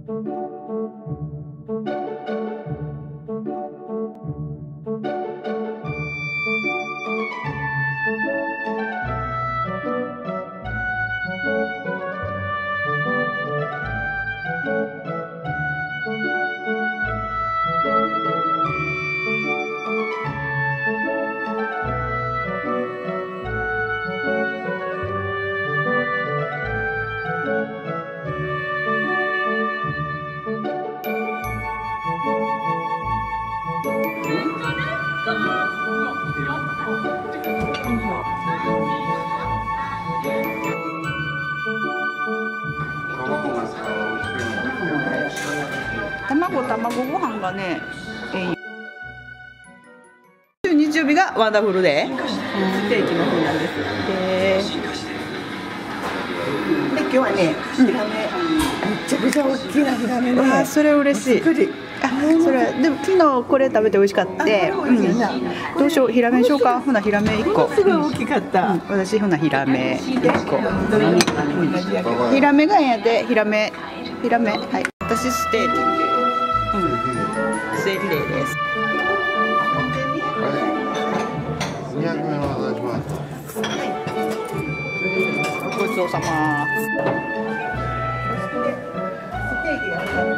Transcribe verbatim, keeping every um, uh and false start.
卵卵ご飯がね、えー、日曜日がワンダフルデー、ステーキの日なんです。で、で今日はね、ヒラメ、めちゃくちゃ大きなヒラメね。わあ、それ嬉しい。あ、それでも昨日これ食べて美味しかった。うん、どうしよう、ヒラメにしようか。ほなヒラメ一個。 すごい大きかった。 うん、私ほなヒラメ一個。うん、ヒラメがええんやで、ヒラメ、ヒラメ、はい。私ステーキ。うん、ステーキデーです。 にひゃくえんお願いします。 ごちそうさま。そしてステーキが